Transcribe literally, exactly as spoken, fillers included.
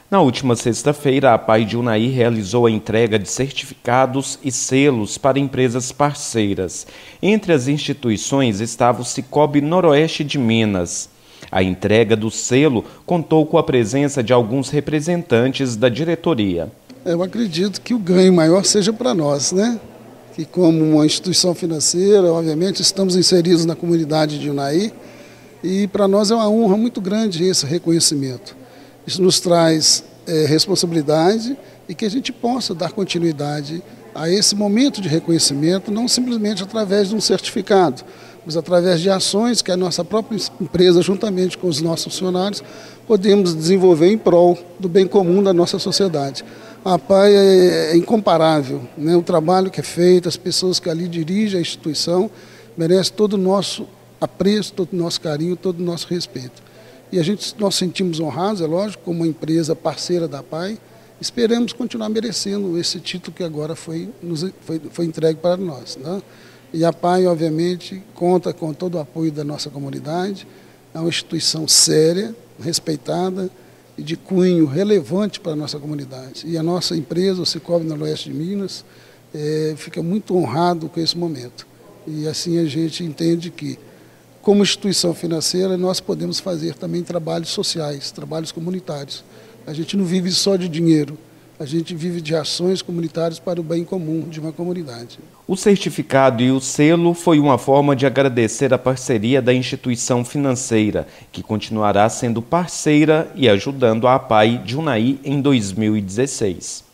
Na última sexta-feira, a APAI de Unai realizou a entrega de certificados e selos para empresas parceiras. Entre as instituições estava o Cicobi Noroeste de Minas. A entrega do selo contou com a presença de alguns representantes da diretoria. Eu acredito que o ganho maior seja para nós, né? Que como uma instituição financeira, obviamente, estamos inseridos na comunidade de Unai e para nós é uma honra muito grande esse reconhecimento. Isso nos traz é, responsabilidade e que a gente possa dar continuidade a esse momento de reconhecimento, não simplesmente através de um certificado, mas através de ações que a nossa própria empresa, juntamente com os nossos funcionários, podemos desenvolver em prol do bem comum da nossa sociedade. A APAI é, é incomparável, né? O trabalho que é feito, as pessoas que ali dirigem a instituição, merecem todo o nosso apreço, todo o nosso carinho, todo o nosso respeito. E a gente, nós sentimos honrados, é lógico, como uma empresa parceira da APAI, esperamos continuar merecendo esse título que agora foi, nos, foi, foi entregue para nós, né? E a APAI, obviamente, conta com todo o apoio da nossa comunidade, é uma instituição séria, respeitada e de cunho relevante para a nossa comunidade. E a nossa empresa, o Cicobi Noroeste de Minas, é, fica muito honrado com esse momento. E assim a gente entende que, como instituição financeira, nós podemos fazer também trabalhos sociais, trabalhos comunitários. A gente não vive só de dinheiro, a gente vive de ações comunitárias para o bem comum de uma comunidade. O certificado e o selo foi uma forma de agradecer a parceria da instituição financeira, que continuará sendo parceira e ajudando a APAI de Unai em dois mil e dezesseis.